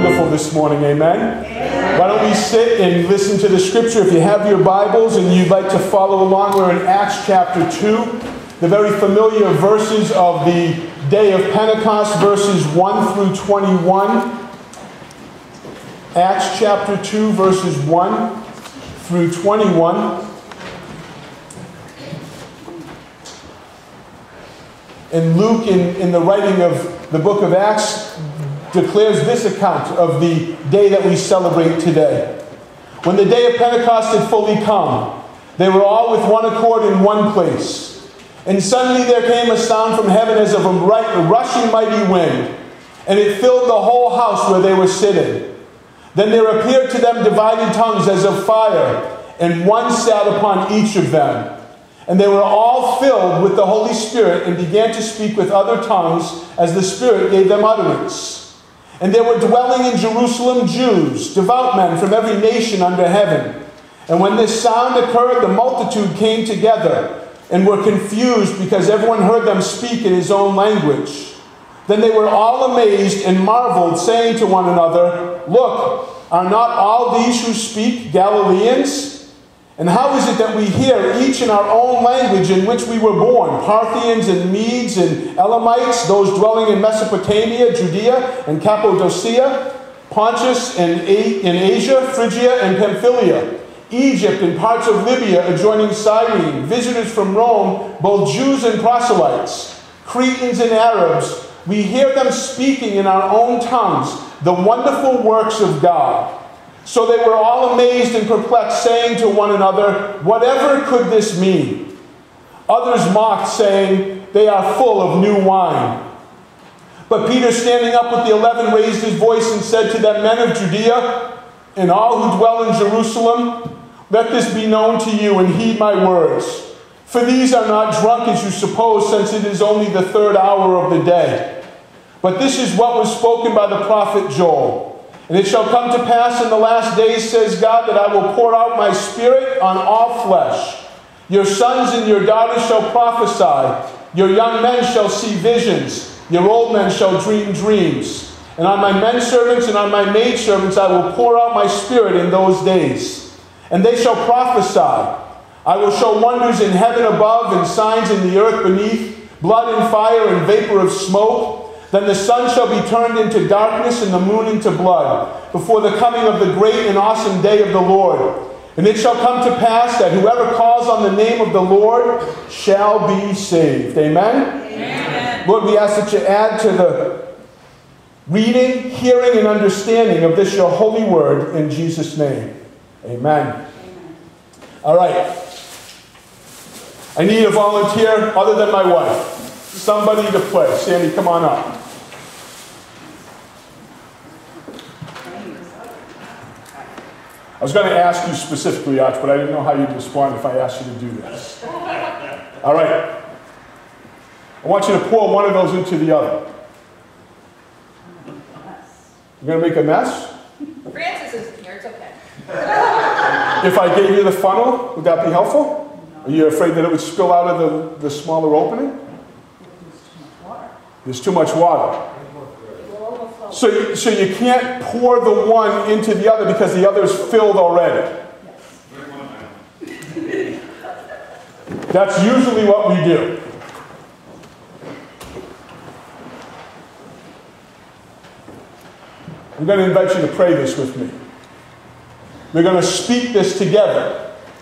wonderful this morning, amen? Amen? Why don't we sit and listen to the scripture? If you have your Bibles and you'd like to follow along, we're in Acts chapter 2, the very familiar verses of the day of Pentecost, verses 1 through 21. Acts chapter 2, verses 1 through 21. And Luke, in the writing of the book of Acts, declares this account of the day that we celebrate today. When the day of Pentecost had fully come, they were all with one accord in one place. And suddenly there came a sound from heaven as of a rushing mighty wind, and it filled the whole house where they were sitting. Then there appeared to them divided tongues as of fire, and one sat upon each of them. And they were all filled with the Holy Spirit and began to speak with other tongues as the Spirit gave them utterance. And there were dwelling in Jerusalem Jews, devout men from every nation under heaven. And when this sound occurred, the multitude came together and were confused because everyone heard them speak in his own language. Then they were all amazed and marveled, saying to one another, "Look, are not all these who speak Galileans? And how is it that we hear each in our own language in which we were born, Parthians and Medes and Elamites, those dwelling in Mesopotamia, Judea and Cappadocia, Pontus and in Asia, Phrygia and Pamphylia, Egypt and parts of Libya adjoining Cyrene, visitors from Rome, both Jews and proselytes, Cretans and Arabs, we hear them speaking in our own tongues the wonderful works of God." So they were all amazed and perplexed, saying to one another, "Whatever could this mean?" Others mocked, saying, "They are full of new wine." But Peter, standing up with the 11, raised his voice and said to them, "Men of Judea, and all who dwell in Jerusalem, let this be known to you, and heed my words. For these are not drunk as you suppose, since it is only the third hour of the day. But this is what was spoken by the prophet Joel. And it shall come to pass in the last days, says God, that I will pour out my Spirit on all flesh. Your sons and your daughters shall prophesy. Your young men shall see visions. Your old men shall dream dreams. And on my men servants and on my maid servants I will pour out my Spirit in those days. And they shall prophesy. I will show wonders in heaven above and signs in the earth beneath, blood and fire and vapor of smoke. Then the sun shall be turned into darkness and the moon into blood, before the coming of the great and awesome day of the Lord. And it shall come to pass that whoever calls on the name of the Lord shall be saved." Amen? Amen. Lord, we ask that you add to the reading, hearing, and understanding of this your holy word in Jesus' name. Amen. Amen. All right. I need a volunteer other than my wife. Somebody to play. Sandy, come on up. I was going to ask you specifically, Arch, but I didn't know how you'd respond if I asked you to do this. All right. I want you to pour one of those into the other. You're going to make a mess? Francis isn't here. It's okay. If I gave you the funnel, would that be helpful? Are you afraid that it would spill out of the smaller opening? There's too much water. So you can't pour the one into the other because the other is filled already. That's usually what we do. I'm going to invite you to pray this with me. We're going to speak this together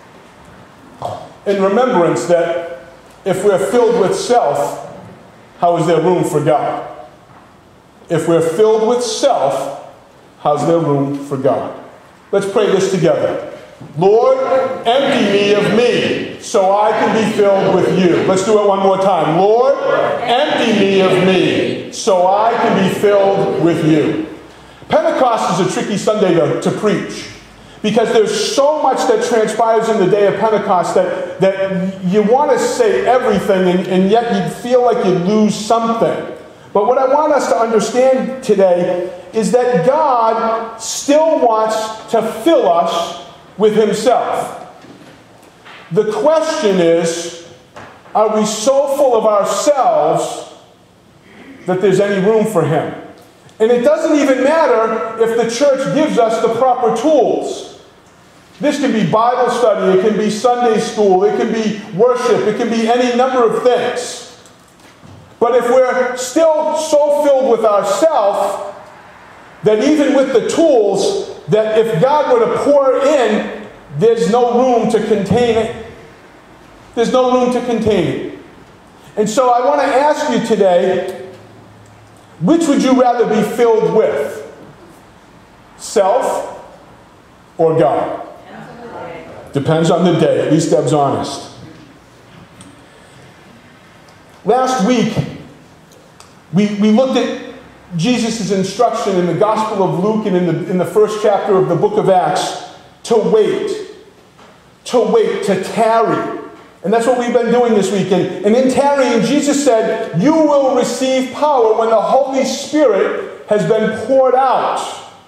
in remembrance that if we're filled with self, how is there room for God? If we're filled with self, how's there room for God? Let's pray this together. Lord, empty me of me so I can be filled with you. Let's do it one more time. Lord, empty me of me so I can be filled with you. Pentecost is a tricky Sunday to preach because there's so much that transpires in the day of Pentecost that you want to say everything and yet you feel like you lose something. But what I want us to understand today is that God still wants to fill us with himself. The question is, are we so full of ourselves that there's any room for him? And it doesn't even matter if the church gives us the proper tools. This can be Bible study, it can be Sunday school, it can be worship, it can be any number of things. But if we're still so filled with ourselves that even with the tools, that if God were to pour in, there's no room to contain it. There's no room to contain it. And so I want to ask you today, which would you rather be filled with? Self or God? Depends on the day. At least Deb's honest. Last week, we looked at Jesus' instruction in the Gospel of Luke and in the first chapter of the book of Acts to wait, to tarry. And that's what we've been doing this weekend. And in tarrying, Jesus said, you will receive power when the Holy Spirit has been poured out.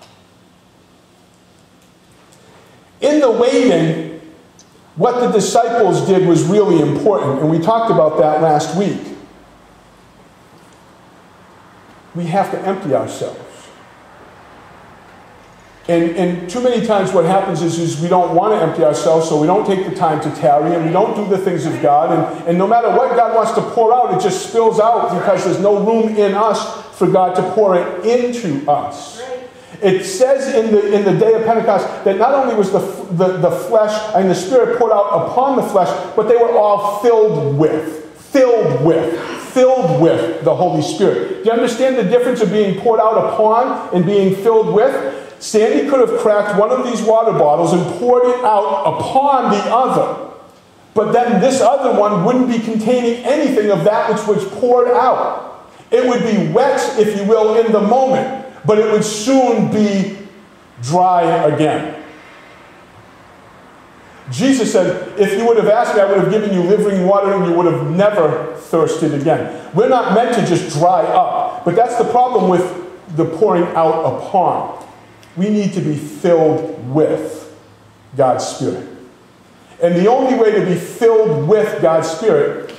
In the waiting, what the disciples did was really important. And we talked about that last week. We have to empty ourselves. And too many times what happens is we don't want to empty ourselves, so we don't take the time to tarry, and we don't do the things of God. And no matter what God wants to pour out, it just spills out because there's no room in us for God to pour it into us. It says in the day of Pentecost that not only was the flesh and the Spirit poured out upon the flesh, but they were all filled with the Holy Spirit. Do you understand the difference of being poured out upon and being filled with? Sandy could have cracked one of these water bottles and poured it out upon the other. But then this other one wouldn't be containing anything of that which was poured out. It would be wet, if you will, in the moment, but it would soon be dry again. Jesus said, if you would have asked me, I would have given you living water and you would have never thirsted again. We're not meant to just dry up. But that's the problem with the pouring out upon. We need to be filled with God's Spirit. And the only way to be filled with God's Spirit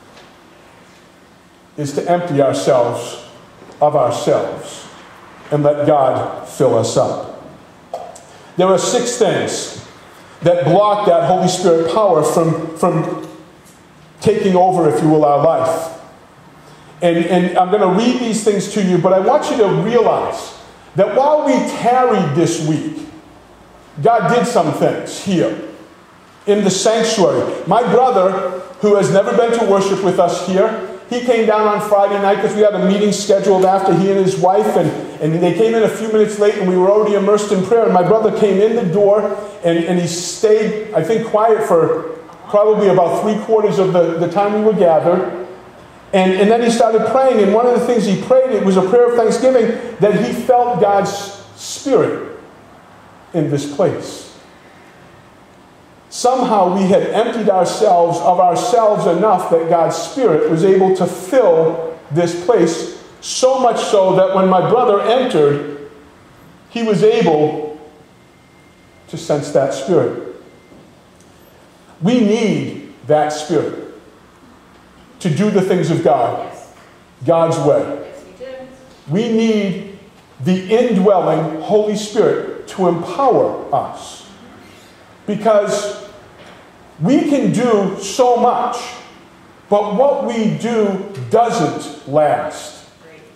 is to empty ourselves of ourselves and let God fill us up. There are 6 things that block that Holy Spirit power from taking over, if you will, our life. And I'm going to read these things to you, but I want you to realize that while we tarried this week, God did some things here in the sanctuary. My brother, who has never been to worship with us here, he came down on Friday night because we had a meeting scheduled after he and his wife, and they came in a few minutes late and we were already immersed in prayer. And my brother came in the door and he stayed, I think, quiet for probably about 3/4 of the time we were gathered. And then he started praying, and one of the things he prayed, it was a prayer of thanksgiving, that he felt God's Spirit in this place. Somehow we had emptied ourselves of ourselves enough that God's Spirit was able to fill this place, so much so that when my brother entered, he was able to sense that Spirit. We need that Spirit to do the things of God, God's way. We need the indwelling Holy Spirit to empower us. Because we can do so much, but what we do doesn't last.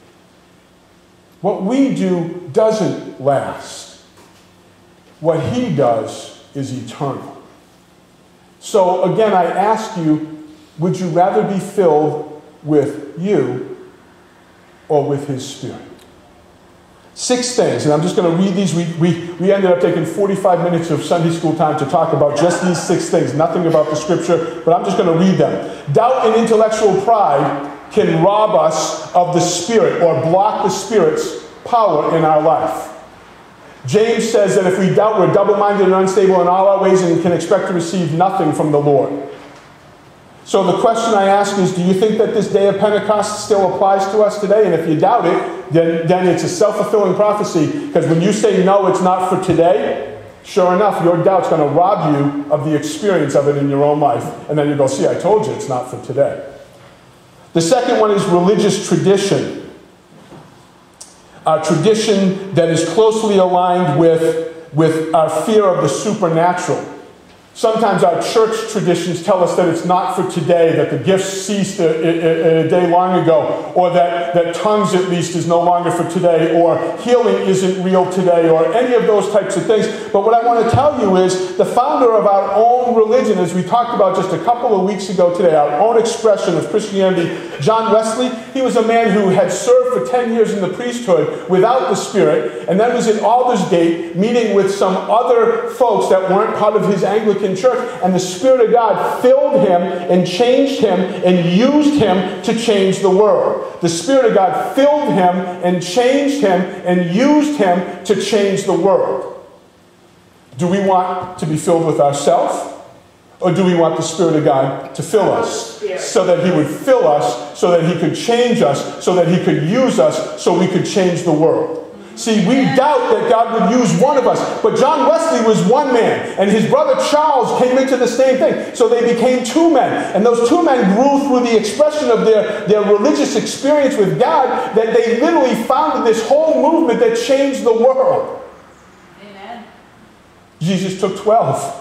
What we do doesn't last. What He does is eternal. So again, I ask you, would you rather be filled with you or with His Spirit? 6 things, and I'm just going to read these. We ended up taking 45 minutes of Sunday school time to talk about just these 6 things, nothing about the Scripture, but I'm just going to read them. Doubt and intellectual pride can rob us of the Spirit or block the Spirit's power in our life. James says that if we doubt, we're double-minded and unstable in all our ways and can expect to receive nothing from the Lord. So the question I ask is, do you think that this day of Pentecost still applies to us today? And if you doubt it, then it's a self-fulfilling prophecy, because when you say no, it's not for today, sure enough, your doubt's going to rob you of the experience of it in your own life. And then you go, see, I told you it's not for today. The second one is religious tradition. our tradition that is closely aligned with our fear of the supernatural. Sometimes our church traditions tell us that it's not for today, that the gifts ceased a day long ago, or that tongues at least is no longer for today, or healing isn't real today, or any of those types of things. But what I want to tell you is the founder of our own religion, as we talked about just a couple of weeks ago today, our own expression of Christianity, John Wesley, he was a man who had served for 10 years in the priesthood without the Spirit, and then was in Aldersgate meeting with some other folks that weren't part of his Anglican church, and the Spirit of God filled him and changed him and used him to change the world. The Spirit of God filled him and changed him and used him to change the world. Do we want to be filled with ourselves? Or do we want the Spirit of God to fill us? So that He would fill us, so that He could change us, so that He could use us, so we could change the world. See, we doubt that God would use one of us. But John Wesley was one man, and his brother Charles came into the same thing. So they became two men. And those two men grew through the expression of their religious experience with God, that they literally founded this whole movement that changed the world. Amen. Jesus took 12.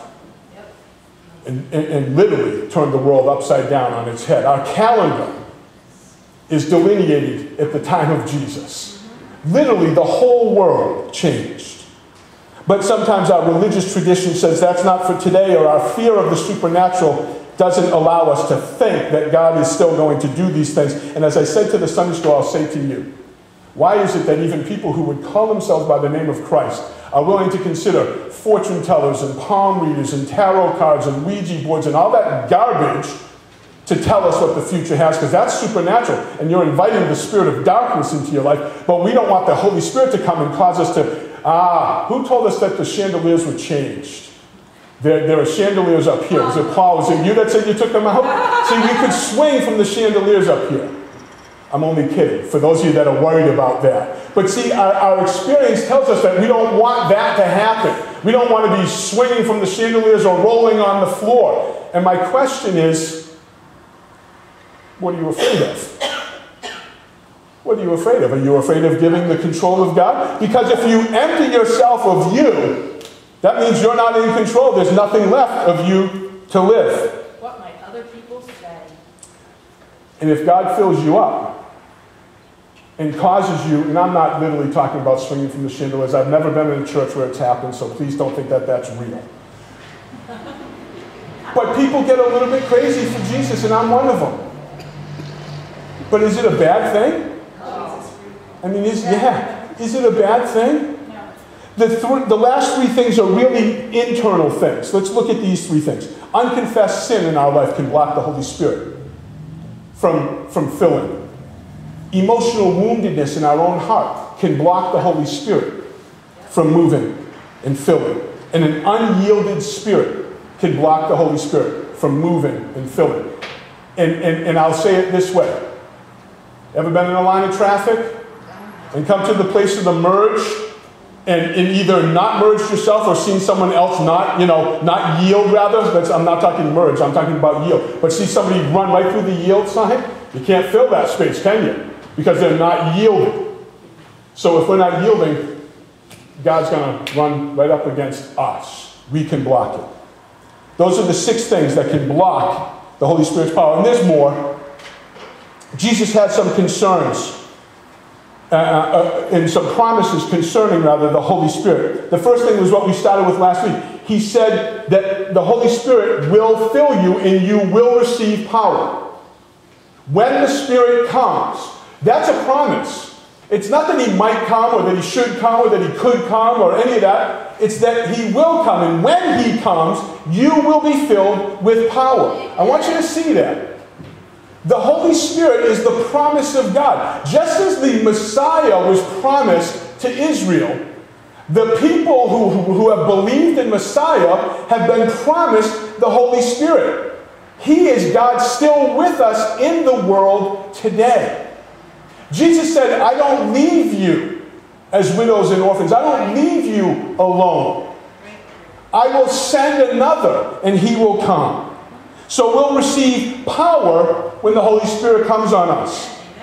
And literally turned the world upside down on its head. Our calendar is delineated at the time of Jesus. Literally, the whole world changed. But sometimes our religious tradition says that's not for today, or our fear of the supernatural doesn't allow us to think that God is still going to do these things. And as I said to the Sunday school, I'll say to you, why is it that even people who would call themselves by the name of Christ are willing to consider fortune tellers and palm readers and tarot cards and Ouija boards and all that garbage to tell us what the future has? Because that's supernatural, and you're inviting the spirit of darkness into your life. But we don't want the Holy Spirit to come and cause us to, who told us that the chandeliers were changed? There are chandeliers up here. Was it Paul? Was it you that said you took them out? See, we could swing from the chandeliers up here. I'm only kidding, for those of you that are worried about that. But see, our experience tells us that we don't want that to happen. We don't want to be swinging from the chandeliers or rolling on the floor. And my question is, what are you afraid of? What are you afraid of? Are you afraid of giving the control of God? Because if you empty yourself of you, that means you're not in control. There's nothing left of you to live. What might other people say? And if God fills you up and causes you, and I'm not literally talking about swinging from the chandeliers. I've never been in a church where it's happened, so please don't think that that's real. But people get a little bit crazy for Jesus, and I'm one of them. But is it a bad thing? I mean, is it a bad thing? The last three things are really internal things. Let's look at these three things. Unconfessed sin in our life can block the Holy Spirit from filling. Emotional woundedness in our own heart can block the Holy Spirit from moving and filling. And an unyielded spirit can block the Holy Spirit from moving and filling. And I'll say it this way. Ever been in a line of traffic and come to the place of the merge and either not merged yourself or seen someone else not yield rather? I'm not talking merge, I'm talking about yield. But see somebody run right through the yield sign? You can't fill that space, can you? Because they're not yielding. So if we're not yielding, God's going to run right up against us. We can block it. Those are the 6 things that can block the Holy Spirit's power. And there's more. Jesus had some concerns and some promises concerning, the Holy Spirit. The first thing was what we started with last week. He said that the Holy Spirit will fill you and you will receive power. When the Spirit comes, that's a promise. It's not that He might come or that He should come or that He could come or any of that. It's that He will come, and when He comes, you will be filled with power. I want you to see that. The Holy Spirit is the promise of God. Just as the Messiah was promised to Israel, the people who have believed in Messiah have been promised the Holy Spirit. He is God still with us in the world today. Jesus said, I don't leave you as widows and orphans. I don't leave you alone. I will send another, and He will come. So we'll receive power when the Holy Spirit comes on us.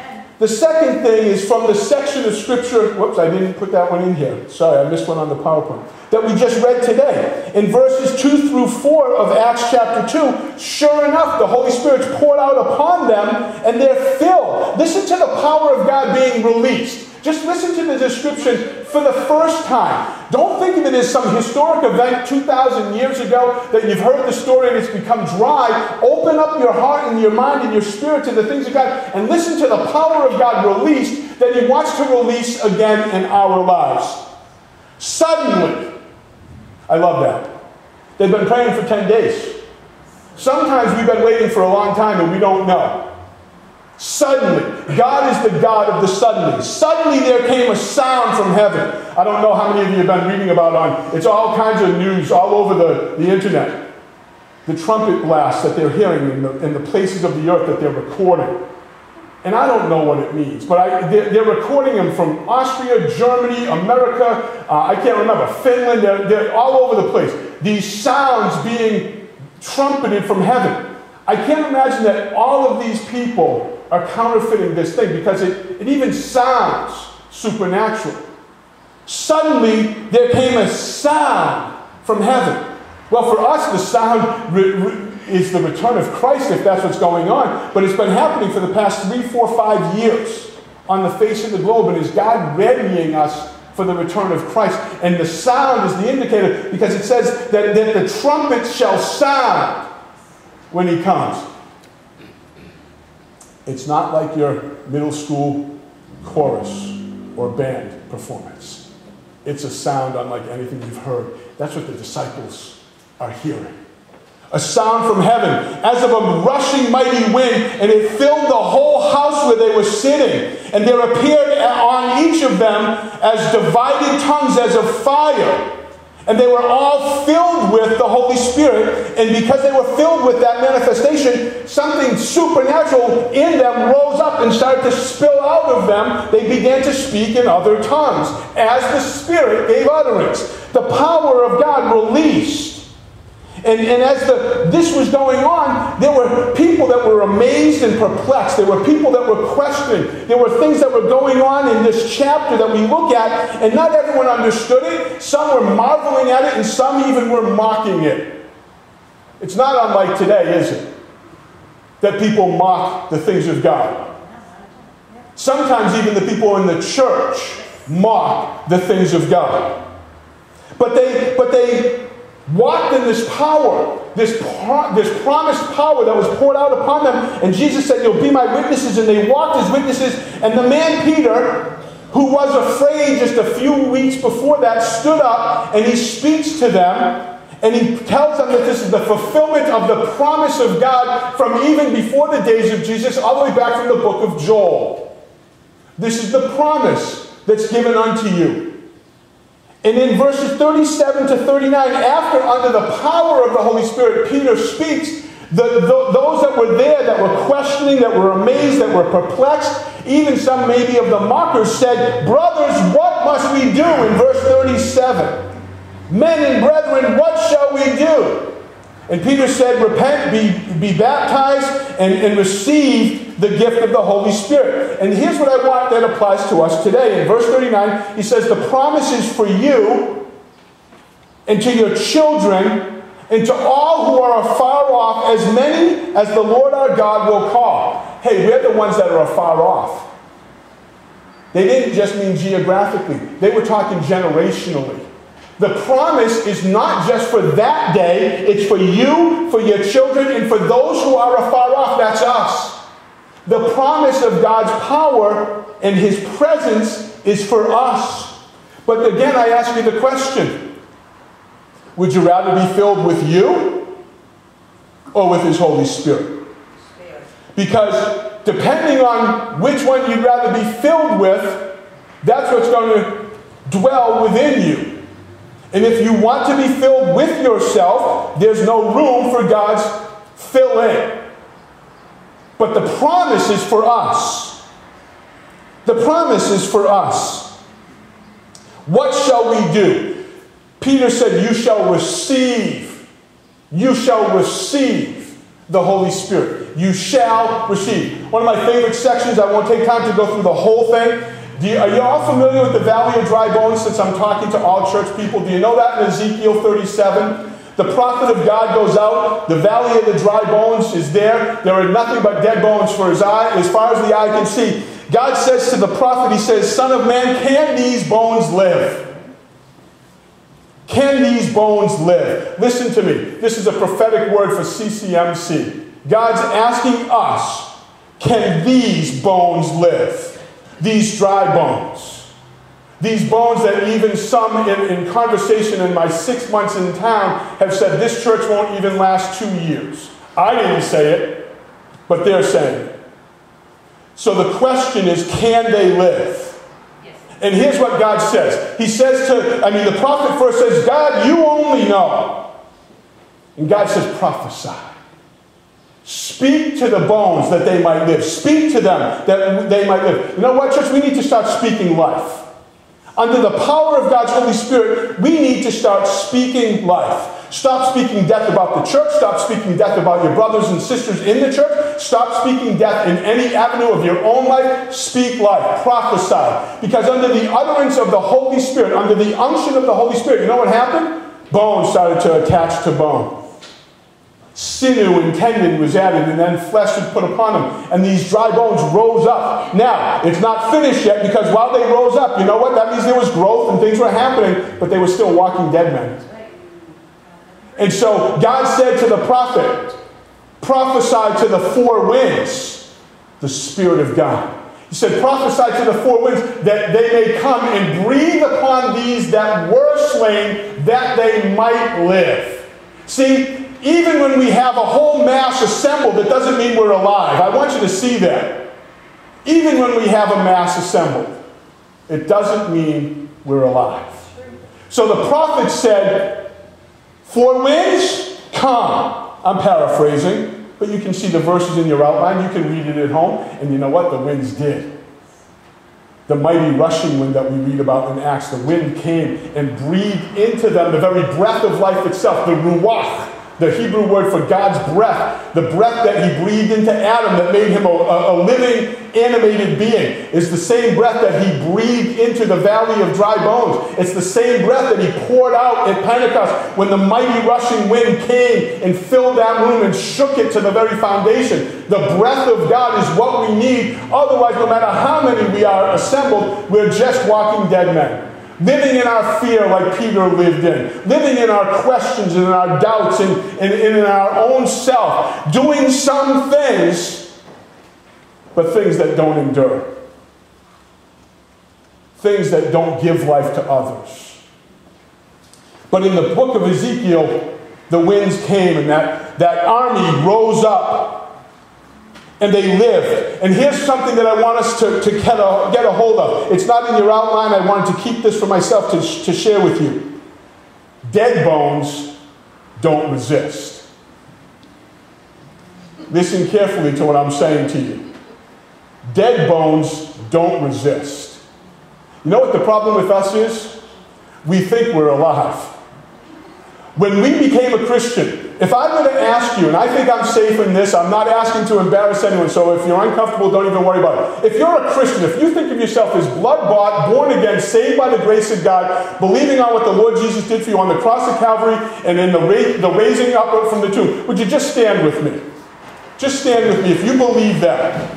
The second thing is from the section of Scripture, whoops, I didn't put that one in here. Sorry, I missed one on the PowerPoint. That we just read today. In verses 2 through 4 of Acts chapter 2, sure enough, the Holy Spirit's poured out upon them and they're filled. Listen to the power of God being released. Just listen to the description for the first time. Don't think of it as some historic event 2,000 years ago that you've heard the story and it's become dry. Open up your heart and your mind and your spirit to the things of God and listen to the power of God released that He wants to release again in our lives. Suddenly, I love that. They've been praying for 10 days. Sometimes we've been waiting for a long time and we don't know. Suddenly, God is the God of the suddenly. Suddenly there came a sound from heaven. I don't know how many of you have been reading about it's all kinds of news all over the internet. The trumpet blasts that they're hearing in the places of the earth that they're recording. And I don't know what it means, but they're recording them from Austria, Germany, America, I can't remember, Finland, they're all over the place. These sounds being trumpeted from heaven. I can't imagine that all of these people are counterfeiting this thing because it even sounds supernatural. Suddenly, there came a sound from heaven. Well, for us, the sound is the return of Christ, if that's what's going on. But it's been happening for the past 3, 4, 5 years on the face of the globe. And is God readying us for the return of Christ? And the sound is the indicator because it says that the trumpet shall sound when He comes. It's not like your middle school chorus or band performance. It's a sound unlike anything you've heard. That's what the disciples are hearing. A sound from heaven, as of a rushing mighty wind, and it filled the whole house where they were sitting. And there appeared on each of them as divided tongues as of fire. And they were all filled with the Holy Spirit. And because they were filled with that manifestation, something supernatural in them rose up and started to spill out of them. They began to speak in other tongues as the Spirit gave utterance. The power of God released. And as this was going on, there were people that were amazed and perplexed. There were people that were questioning. There were things that were going on in this chapter that we look at, and not everyone understood it. Some were marveling at it, and some even were mocking it. It's not unlike today, is it? That people mock the things of God. Sometimes even the people in the church mock the things of God. But they walked in this power, this promised power that was poured out upon them. And Jesus said, "You'll be my witnesses." And they walked as witnesses. And the man Peter, who was afraid just a few weeks before that, stood up and he speaks to them. And he tells them that this is the fulfillment of the promise of God from even before the days of Jesus, all the way back from the book of Joel. This is the promise that's given unto you. And in verses 37 to 39, after under the power of the Holy Spirit, Peter speaks, those that were there, that were questioning, that were amazed, that were perplexed, even some maybe of the mockers said, "Brothers, what must we do?" In verse 37. "Men and brethren, what shall we do?" And Peter said, "Repent, be baptized, and receive the gift of the Holy Spirit." And here's what I want that applies to us today. In verse 39, he says, "The promise is for you, and to your children, and to all who are afar off, as many as the Lord our God will call." Hey, we're the ones that are afar off. They didn't just mean geographically. They were talking generationally. The promise is not just for that day. It's for you, for your children, and for those who are afar off. That's us. The promise of God's power and His presence is for us. But again, I ask you the question. Would you rather be filled with you or with His Holy Spirit? Because depending on which one you'd rather be filled with, that's what's going to dwell within you. And if you want to be filled with yourself, there's no room for God's fill in. But the promise is for us. The promise is for us. What shall we do? Peter said, "You shall receive the Holy Spirit." you shall receive. One of my favorite sections, I won't take time to go through the whole thing. Are you all familiar with the valley of dry bones, since I'm talking to all church people? Do you know that in Ezekiel 37? The prophet of God goes out, the valley of the dry bones is there. There are nothing but dead bones for his eye, as far as the eye can see. God says to the prophet, he says, Son of man, can these bones live? Can these bones live? Listen to me. This is a prophetic word for CCMC. God's asking us, can these bones live? These dry bones. These bones that even some in conversation in my 6 months in town have said this church won't even last 2 years. I didn't say it, but they're saying it. So the question is, can they live? Yes. And here's what God says. He says the prophet first says, God, you only know. And God says, prophesy. Speak to the bones that they might live. Speak to them that they might live. You know what, church? We need to start speaking life. Under the power of God's Holy Spirit, we need to start speaking life. Stop speaking death about the church. Stop speaking death about your brothers and sisters in the church. Stop speaking death in any avenue of your own life. Speak life. Prophesy. Because under the utterance of the Holy Spirit, under the unction of the Holy Spirit, you know what happened? Bone started to attach to bone. Sinew and tendon was added, and then flesh was put upon them. And these dry bones rose up. Now, it's not finished yet, because while they rose up, you know what? That means there was growth and things were happening, but they were still walking dead men. And so God said to the prophet, prophesy to the four winds, the Spirit of God. He said, prophesy to the four winds that they may come and breathe upon these that were slain, that they might live. See, even when we have a whole mass assembled, it doesn't mean we're alive. I want you to see that. Even when we have a mass assembled, it doesn't mean we're alive. So the prophet said, four winds, come. I'm paraphrasing, but you can see the verses in your outline. You can read it at home. And you know what? The winds did. The mighty rushing wind that we read about in Acts, the wind came and breathed into them the very breath of life itself, the ruach. The Hebrew word for God's breath, the breath that he breathed into Adam that made him a living, animated being, is the same breath that he breathed into the valley of dry bones. It's the same breath that he poured out at Pentecost when the mighty rushing wind came and filled that room and shook it to the very foundation. The breath of God is what we need. Otherwise, no matter how many we are assembled, we're just walking dead men. Living in our fear like Peter lived in. Living in our questions and in our doubts and in our own self. Doing some things, but things that don't endure. Things that don't give life to others. But in the book of Ezekiel, the winds came and that army rose up. And they lived. And here's something that I want us to get a hold of. It's not in your outline. I wanted to keep this for myself to share with you. Dead bones don't resist. Listen carefully to what I'm saying to you. Dead bones don't resist. You know what the problem with us is? We think we're alive. When we became a Christian, if I were to ask you, and I think I'm safe in this, I'm not asking to embarrass anyone, so if you're uncomfortable, don't even worry about it. If you're a Christian, if you think of yourself as blood-bought, born again, saved by the grace of God, believing on what the Lord Jesus did for you on the cross of Calvary and in the raising up from the tomb, would you just stand with me? Just stand with me if you believe that.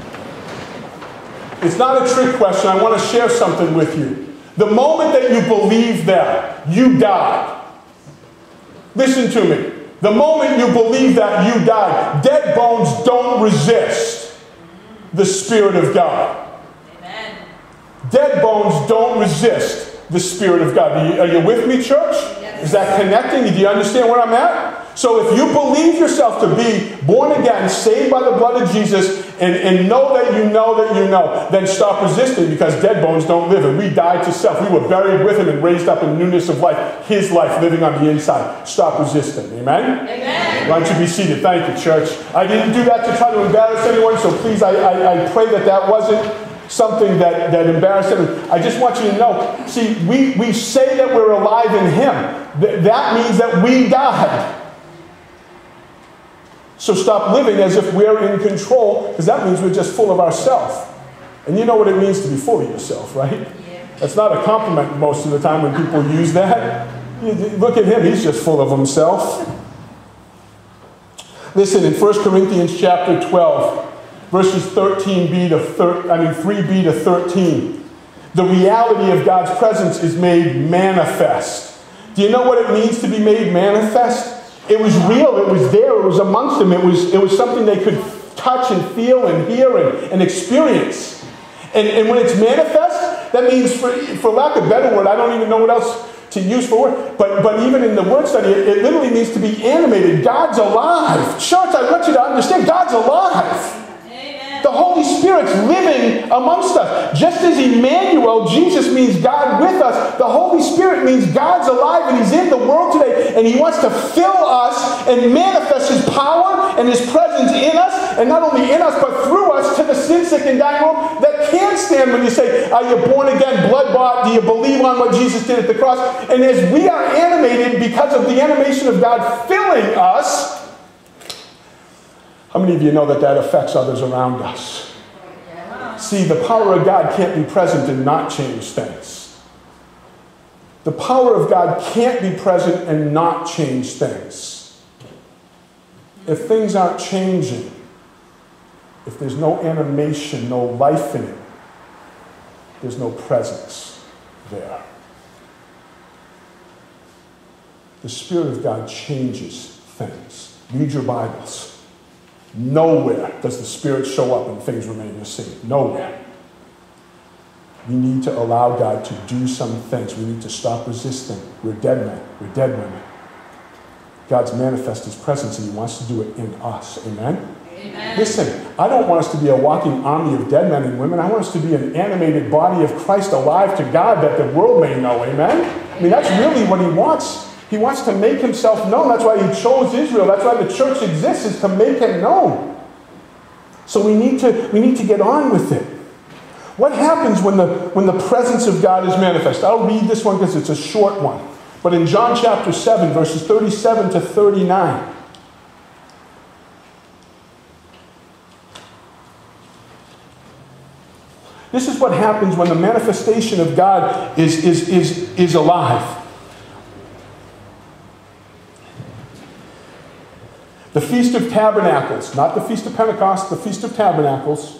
It's not a trick question. I want to share something with you. The moment that you believe that, you died. Listen to me. The moment you believe that, you died. Dead bones don't resist the Spirit of God. Amen. Dead bones don't resist the Spirit of God. Are you with me, church? Yes. Is that connecting? Do you understand where I'm at? So if you believe yourself to be born again, saved by the blood of Jesus, and know that you know, then stop resisting, because dead bones don't live. And we died to self. We were buried with him and raised up in newness of life. His life living on the inside. Stop resisting. Amen? Amen. Why don't you be seated? Thank you, church. I didn't do that to try to embarrass anyone, so please, I pray that wasn't something that embarrassed anyone. I just want you to know, see, we say that we're alive in him. That means that we died. So stop living as if we're in control, because that means we're just full of ourselves. And you know what it means to be full of yourself, right? Yeah. That's not a compliment most of the time when people use that. Look at him, he's just full of himself. Listen, in 1 Corinthians chapter 12, verses 3b to 13, the reality of God's presence is made manifest. Do you know what it means to be made manifest? It was real, it was there, it was amongst them, it was something they could touch and feel and hear and experience. And when it's manifest, that means, for lack of a better word, I don't even know what else to use for word, but even in the word study, it literally means to be animated. God's alive. Church, I want you to understand, God's alive. The Holy Spirit's living amongst us. Just as Emmanuel, Jesus means God with us, the Holy Spirit means God's alive and He's in the world today, and He wants to fill us and manifest His power and His presence in us, and not only in us, but through us to the sin-sick and dying world that can't stand when you say, are you born again, blood-bought? Do you believe on what Jesus did at the cross? And as we are animated because of the animation of God filling us, how many of you know that affects others around us? See, the power of God can't be present and not change things. The power of God can't be present and not change things. If things aren't changing, if there's no animation, no life in it, there's no presence there. The Spirit of God changes things. Read your Bibles. Nowhere does the Spirit show up and things remain the same. Nowhere. We need to allow God to do some things. We need to stop resisting. We're dead men. We're dead women. God's manifest His presence, and He wants to do it in us. Amen? Amen. Listen, I don't want us to be a walking army of dead men and women. I want us to be an animated body of Christ alive to God that the world may know. Amen? I mean, that's really what He wants. He wants to make Himself known. That's why He chose Israel. That's why the church exists, is to make Him known. So we need to get on with it. What happens when the presence of God is manifest? I'll read this one because it's a short one. But in John chapter 7, verses 37 to 39. This is what happens when the manifestation of God is alive. The Feast of Tabernacles, not the Feast of Pentecost, the Feast of Tabernacles.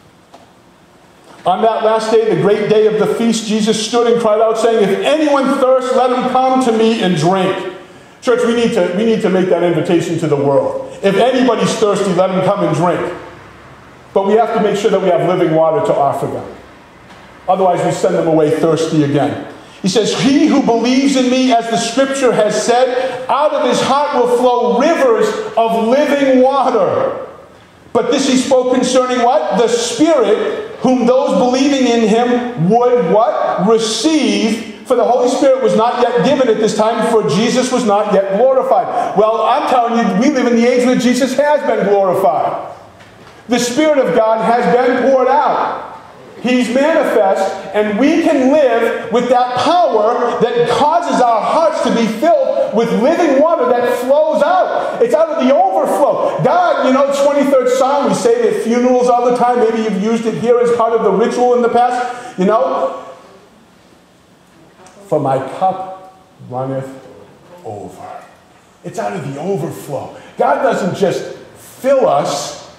On that last day, the great day of the feast, Jesus stood and cried out, saying, if anyone thirsts, let him come to me and drink. Church, we need to make that invitation to the world. If anybody's thirsty, let him come and drink. But we have to make sure that we have living water to offer them. Otherwise, we send them away thirsty again. He says, he who believes in me, as the scripture has said, out of his heart will flow rivers of living water. But this he spoke concerning what? The Spirit, whom those believing in him would what? Receive. For the Holy Spirit was not yet given at this time, for Jesus was not yet glorified. Well, I'm telling you, we live in the age where Jesus has been glorified. The Spirit of God has been poured out. He's manifest, and we can live with that power that causes our hearts to be filled with living water that flows out. It's out of the overflow. God, 23rd Psalm, we say it at funerals all the time. Maybe you've used it here as part of the ritual in the past. For my cup runneth over. It's out of the overflow. God doesn't just fill us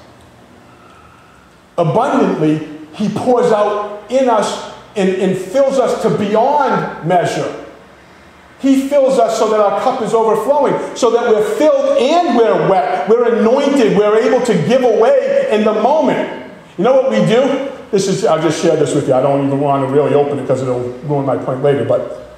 abundantly. He pours out in us and fills us to beyond measure. He fills us so that our cup is overflowing, so that we're filled and we're wet. We're anointed. We're able to give away in the moment. You know what we do? I'll just share this with you. I don't even want to really open it because it'll ruin my point later, but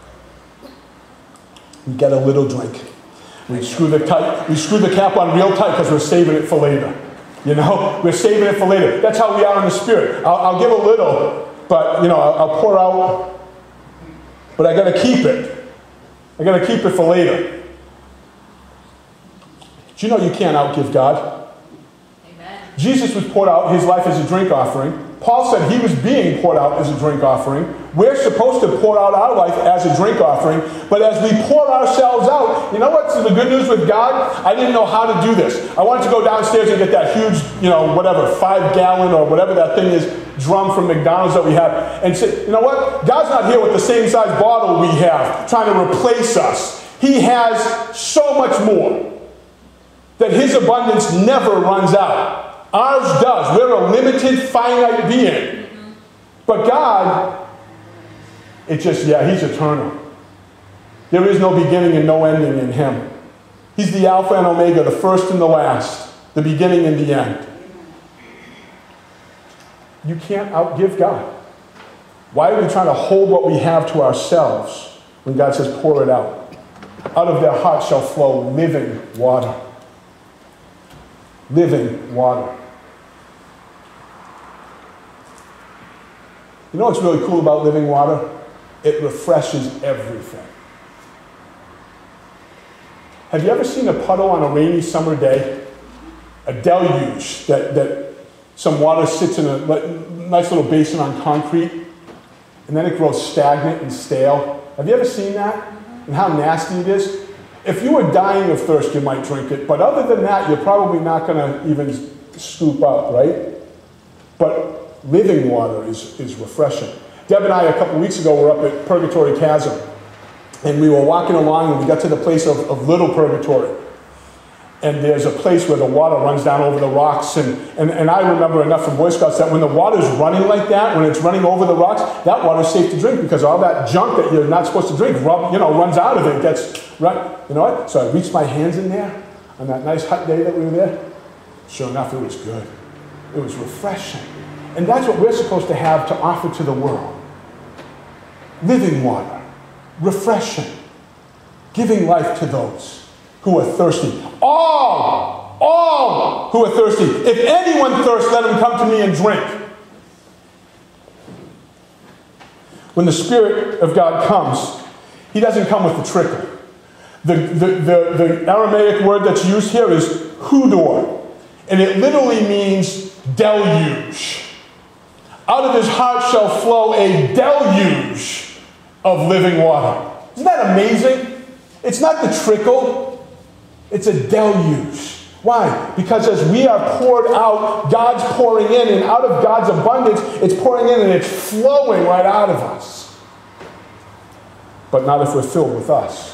we get a little drink. We screw the cap on real tight because we're saving it for later. We're saving it for later. That's how we are in the Spirit. I'll give a little, but, I'll pour out, but I got to keep it. I got to keep it for later. Do you know you can't outgive God? Amen. Jesus was poured out his life as a drink offering. Paul said he was being poured out as a drink offering. We're supposed to pour out our life as a drink offering. But as we pour ourselves out, you know what's the good news with God? I didn't know how to do this. I wanted to go downstairs and get that huge, 5-gallon or whatever that thing is, drum from McDonald's that we have. And say, you know what? God's not here with the same size bottle we have, trying to replace us. He has so much more that his abundance never runs out. Ours does. We're a limited, finite being. But God, he's eternal. There is no beginning and no ending in him. He's the Alpha and Omega, the first and the last, the beginning and the end. You can't outgive God. Why are we trying to hold what we have to ourselves when God says, pour it out? Out of their hearts shall flow living water. Living water. You know what's really cool about living water? It refreshes everything. Have you ever seen a puddle on a rainy summer day? A deluge that some water sits in a nice little basin on concrete, and then it grows stagnant and stale. Have you ever seen that? And how nasty it is? If you were dying of thirst, you might drink it. But other than that, you're probably not going to even scoop up, right? But living water is refreshing. Deb and I, a couple weeks ago, were up at Purgatory Chasm. And we were walking along, and we got to the place of Little Purgatory. And there's a place where the water runs down over the rocks. And I remember enough from Boy Scouts that when the water's running like that, when it's running over the rocks, that water's safe to drink because all that junk that you're not supposed to drink runs out of it. You know what? So I reached my hands in there on that nice hot day that we were there. Sure enough, it was good. It was refreshing. And that's what we're supposed to have to offer to the world. Living water, refreshing, giving life to those who are thirsty. All who are thirsty. If anyone thirsts, let him come to me and drink. When the Spirit of God comes, he doesn't come with a trickle. The Aramaic word that's used here is hudor, and it literally means deluge. Out of his heart shall flow a deluge of living water. Isn't that amazing? It's not the trickle, it's a deluge. Why? Because as we are poured out, God's pouring in, and out of God's abundance, it's pouring in and it's flowing right out of us. But not if we're filled with us.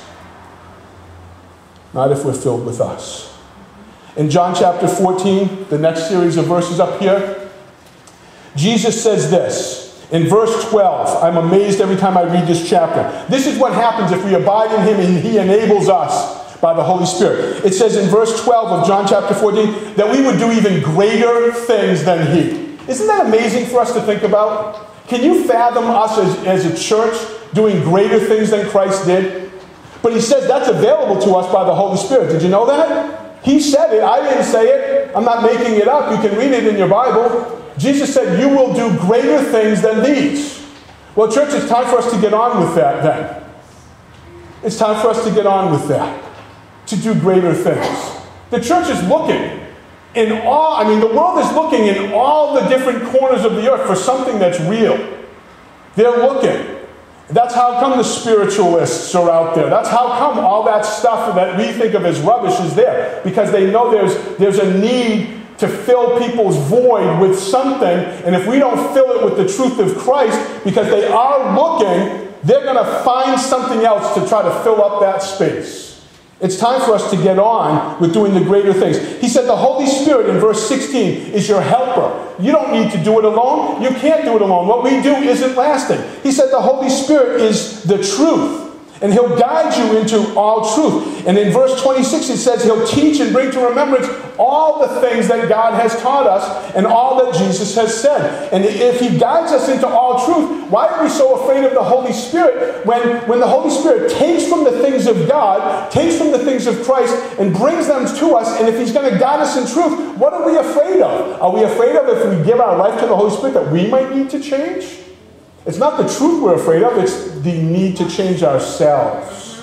Not if we're filled with us. In John chapter 14, the next series of verses up here, Jesus says this, in verse 12. I'm amazed every time I read this chapter. This is what happens if we abide in him and he enables us by the Holy Spirit. It says in verse 12 of John chapter 14 that we would do even greater things than he. Isn't that amazing for us to think about? Can you fathom us as a church doing greater things than Christ did? But he says that's available to us by the Holy Spirit. Did you know that? He said it. I didn't say it. I'm not making it up. You can read it in your Bible. Jesus said, you will do greater things than these. Well, church, it's time for us to get on with that then. It's time for us to get on with that. To do greater things. The church is looking the world is looking in all the different corners of the earth for something that's real. They're looking. That's how come the spiritualists are out there. That's how come all that stuff that we think of as rubbish is there. Because they know there's a need to fill people's void with something, and if we don't fill it with the truth of Christ, because they are looking, they're going to find something else to try to fill up that space. It's time for us to get on with doing the greater things. He said the Holy Spirit in verse 16 is your helper. You don't need to do it alone. You can't do it alone. What we do isn't lasting. He said the Holy Spirit is the truth. And he'll guide you into all truth. And in verse 26 it says he'll teach and bring to remembrance all the things that God has taught us and all that Jesus has said. And if he guides us into all truth, why are we so afraid of the Holy Spirit when the Holy Spirit takes from the things of God, takes from the things of Christ, and brings them to us? And if he's going to guide us in truth, what are we afraid of? Are we afraid of if we give our life to the Holy Spirit that we might need to change? It's not the truth we're afraid of, it's the need to change ourselves.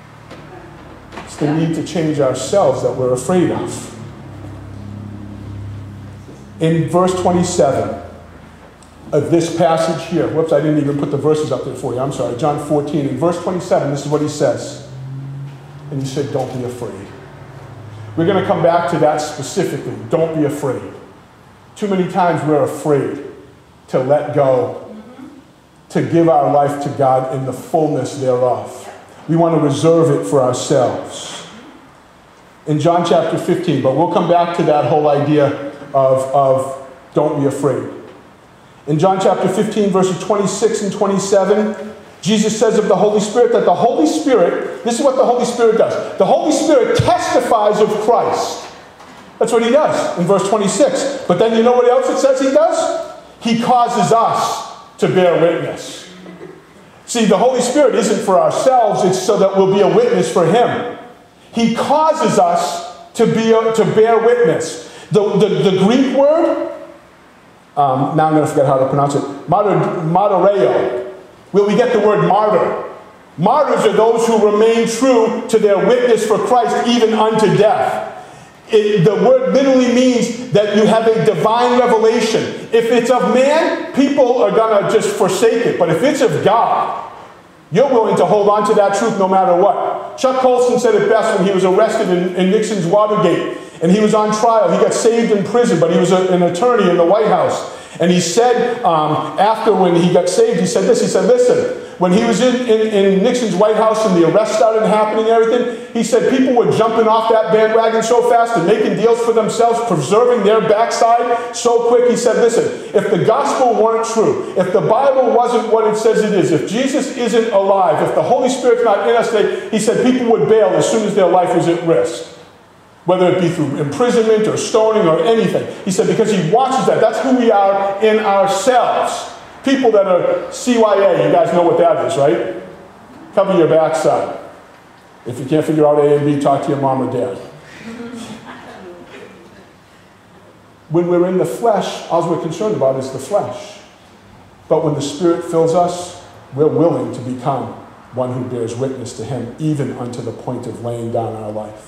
It's the need to change ourselves that we're afraid of. In verse 27, of this passage here. Whoops, I didn't even put the verses up there for you. I'm sorry. John 14. In verse 27, this is what he says. And he said, don't be afraid. We're going to come back to that specifically. Don't be afraid. Too many times we're afraid to let go, to give our life to God in the fullness thereof. We want to reserve it for ourselves. In John chapter 15, but we'll come back to that whole idea of don't be afraid. In John chapter 15, verses 26 and 27, Jesus says of the Holy Spirit that the Holy Spirit, this is what the Holy Spirit does. The Holy Spirit testifies of Christ. That's what he does in verse 26. But then you know what else it says he does? He causes us to bear witness. See, the Holy Spirit isn't for ourselves, it's so that we'll be a witness for him. He causes us to bear witness. The Greek word, now I'm going to forget how to pronounce it, martyreo, where we get the word martyr. Martyrs are those who remain true to their witness for Christ even unto death. The word literally means that you have a divine revelation. If it's of man, people are going to just forsake it. But if it's of God, you're willing to hold on to that truth no matter what. Chuck Colson said it best when he was arrested in Nixon's Watergate. And he was on trial. He got saved in prison, but he was an attorney in the White House. And he said, after when he got saved, he said this. He said, listen, when he was in Nixon's White House and the arrest started happening and everything, he said people were jumping off that bandwagon so fast and making deals for themselves, preserving their backside so quick. He said, listen, if the gospel weren't true, if the Bible wasn't what it says it is, if Jesus isn't alive, if the Holy Spirit's not in us, he said people would bail as soon as their life was at risk. Whether it be through imprisonment or stoning or anything. He said because he watches that. That's who we are in ourselves. People that are CYA, you guys know what that is, right? Cover your backside. If you can't figure out A and B, talk to your mom or dad. When we're in the flesh, all we're concerned about is the flesh. But when the Spirit fills us, we're willing to become one who bears witness to him, even unto the point of laying down our life.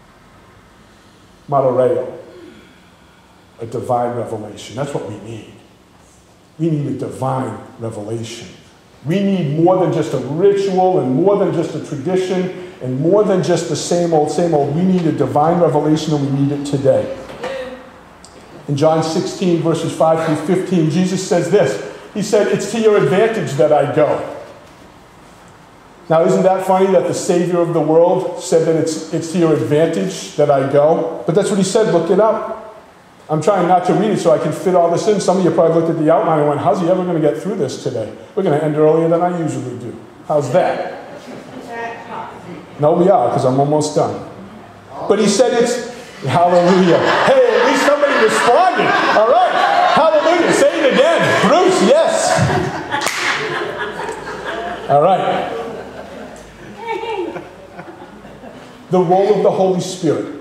Martyreo, a divine revelation. That's what we need. We need a divine revelation. We need more than just a ritual and more than just a tradition and more than just the same old, same old. We need a divine revelation and we need it today. In John 16, verses 5 through 15, Jesus says this. He said, it's to your advantage that I go. Now, isn't that funny that the Savior of the world said that it's to your advantage that I go? But that's what he said. Look it up. I'm trying not to read it so I can fit all this in. Some of you probably looked at the outline and went, how's he ever going to get through this today? We're going to end earlier than I usually do. How's that? No, we are, because I'm almost done. But he said it's, hallelujah. Hey, at least somebody responded. All right. Hallelujah. Say it again. Bruce, yes. All right. The role of the Holy Spirit,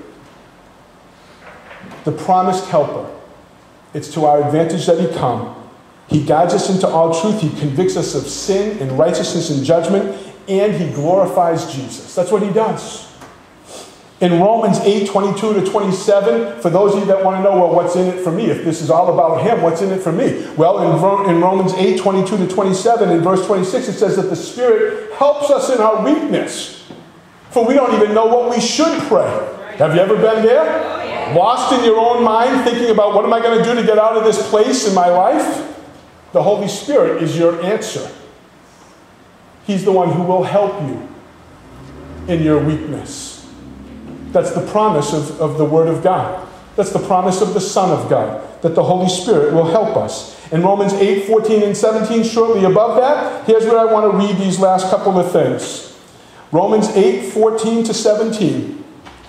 the promised helper. It's to our advantage that he come. He guides us into all truth. He convicts us of sin and righteousness and judgment, and he glorifies Jesus. That's what he does. In Romans 8, 22 to 27, for those of you that want to know, well, what's in it for me? If this is all about him, what's in it for me? Well, in Romans 8, 22 to 27, in verse 26, it says that the Spirit helps us in our weakness. For we don't even know what we should pray. Have you ever been there? Lost in your own mind, thinking about what am I going to do to get out of this place in my life? The Holy Spirit is your answer. He's the one who will help you in your weakness. That's the promise of the Word of God. That's the promise of the Son of God, that the Holy Spirit will help us. In Romans 8, 14 and 17, shortly above that, here's where I want to read these last couple of things. Romans 8, 14 to 17.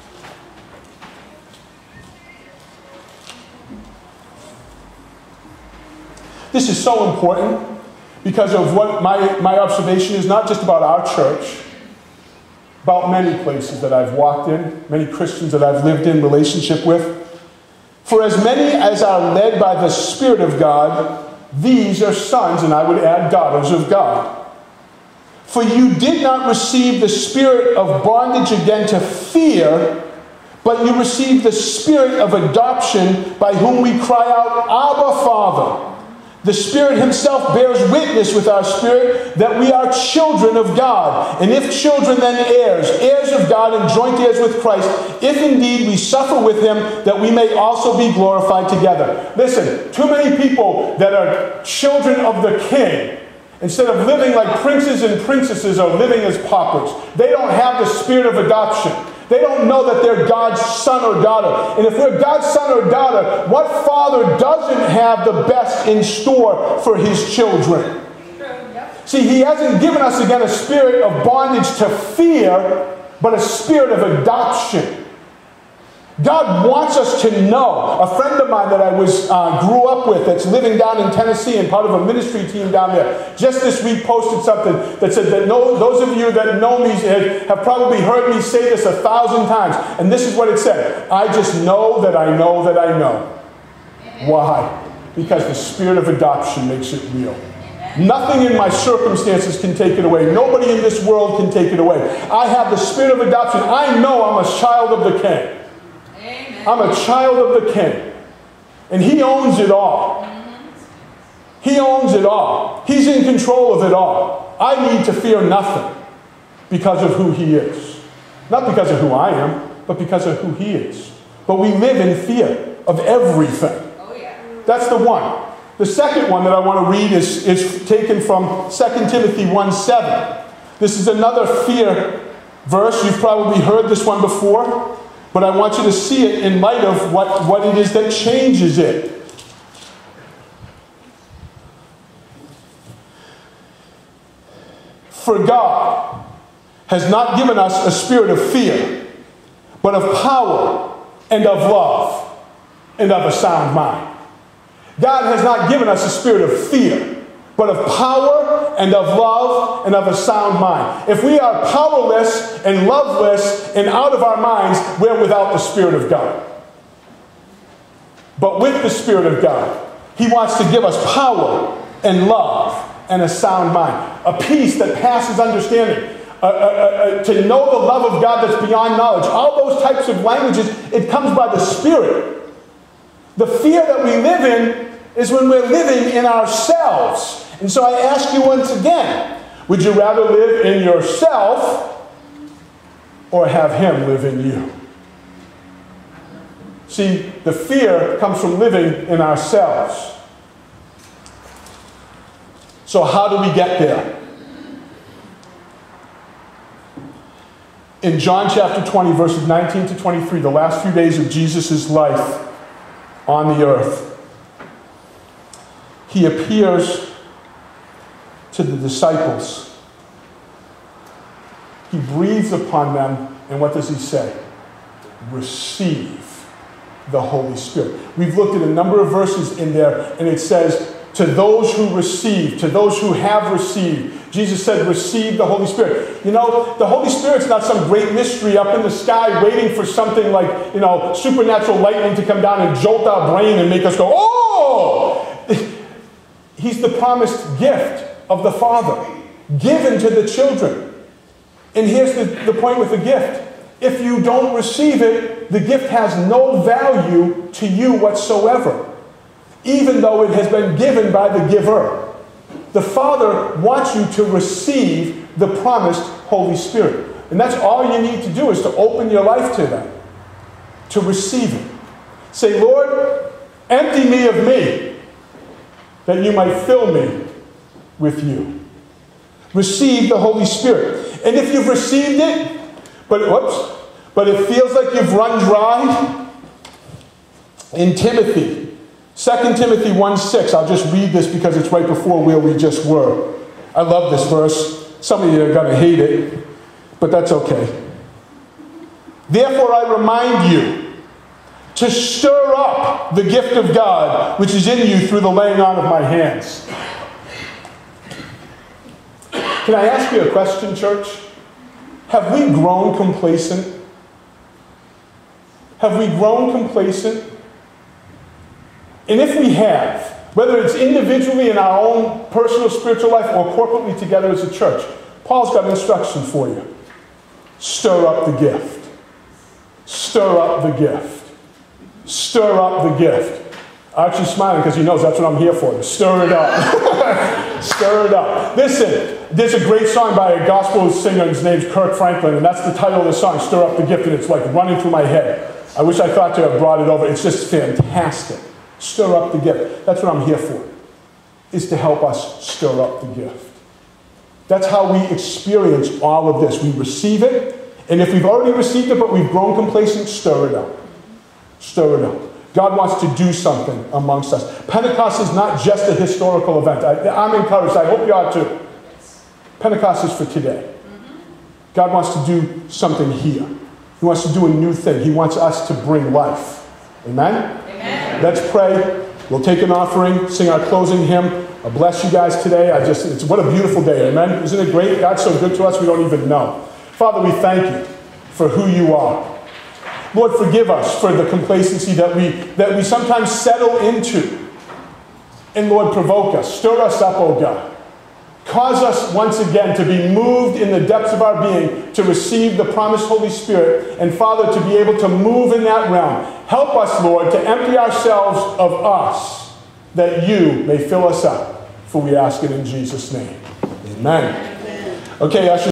This is so important because of what my observation is, not just about our church, about many places that I've walked in, many Christians that I've lived in relationship with. For as many as are led by the Spirit of God, these are sons, and I would add daughters of God. For you did not receive the spirit of bondage again to fear, but you received the spirit of adoption by whom we cry out, Abba, Father. The Spirit himself bears witness with our spirit that we are children of God. And if children, then heirs, heirs of God and joint heirs with Christ, if indeed we suffer with him, that we may also be glorified together. Listen, too many people that are children of the King, instead of living like princes and princesses, are living as paupers. They don't have the spirit of adoption. They don't know that they're God's son or daughter. And if we're God's son or daughter, what father doesn't have the best in store for his children? See, he hasn't given us, again, a spirit of bondage to fear, but a spirit of adoption. God wants us to know. A friend of mine that I grew up with, that's living down in Tennessee and part of a ministry team down there, just this week posted something that said that those of you that know me have probably heard me say this 1,000 times. And this is what it said: I just know that I know that I know. Amen. Why? Because the spirit of adoption makes it real. Amen. Nothing in my circumstances can take it away. Nobody in this world can take it away. I have the spirit of adoption. I know I'm a child of the King. I'm a child of the King. And he owns it all. He owns it all. He's in control of it all. I need to fear nothing because of who he is. Not because of who I am, but because of who he is. But we live in fear of everything. Oh, yeah. That's the one. The second one that I want to read is taken from 2 Timothy 1:7. This is another fear verse. You've probably heard this one before. But I want you to see it in light of what it is that changes it. For God has not given us a spirit of fear, but of power and of love and of a sound mind. God has not given us a spirit of fear, but of power and of love and of a sound mind. If we are powerless and loveless and out of our minds, we're without the Spirit of God. But with the Spirit of God, he wants to give us power and love and a sound mind. A peace that passes understanding. To know the love of God that's beyond knowledge. All those types of languages, it comes by the Spirit. The fear that we live in is when we're living in ourselves. And so I ask you once again, would you rather live in yourself or have him live in you? See, the fear comes from living in ourselves. So how do we get there? In John chapter 20, verses 19 to 23, the last few days of Jesus' life on the earth, he appears to the disciples. He breathes upon them, and what does he say? Receive the Holy Spirit. We've looked at a number of verses in there, and it says, to those who receive, to those who have received. Jesus said, receive the Holy Spirit. You know, the Holy Spirit's not some great mystery up in the sky waiting for something like, supernatural lightning to come down and jolt our brain and make us go, oh! He's the promised gift of the Father, given to the children. And here's the point with the gift. If you don't receive it, the gift has no value to you whatsoever, even though it has been given by the giver. The Father wants you to receive the promised Holy Spirit. And that's all you need to do, is to open your life to that, to receive it. Say, Lord, empty me of me, that you might fill me with you. Receive the Holy Spirit. And if you've received it, but it feels like you've run dry, in Timothy, 2 Timothy 1:6, I'll just read this because it's right before where we just were. I love this verse. Some of you are going to hate it, but that's okay. Therefore I remind you to stir up the gift of God which is in you through the laying on of my hands. Can I ask you a question, church? Have we grown complacent? Have we grown complacent? And if we have, whether it's individually in our own personal spiritual life or corporately together as a church, Paul's got instruction for you. Stir up the gift. Stir up the gift. Stir up the gift. Archie's smiling because he knows that's what I'm here for, to stir it up. Stir it up. Listen, there's a great song by a gospel singer, his name's Kirk Franklin, and that's the title of the song, Stir Up the Gift, and it's like running through my head. I wish I thought to have brought it over. It's just fantastic. Stir up the gift. That's what I'm here for, is to help us stir up the gift. That's how we experience all of this. We receive it, and if we've already received it but we've grown complacent, stir it up. Stir it up. God wants to do something amongst us. Pentecost is not just a historical event. I'm encouraged. I hope you are too. Pentecost is for today. God wants to do something here. He wants to do a new thing. He wants us to bring life. Amen? Amen. Let's pray. We'll take an offering, sing our closing hymn. I bless you guys today. What a beautiful day. Amen? Isn't it great? God's so good to us we don't even know. Father, we thank you for who you are. Lord, forgive us for the complacency that we sometimes settle into. And Lord, provoke us. Stir us up, oh God. Cause us once again to be moved in the depths of our being to receive the promised Holy Spirit. And Father, to be able to move in that realm. Help us, Lord, to empty ourselves of us, that you may fill us up. For we ask it in Jesus' name. Amen. Okay,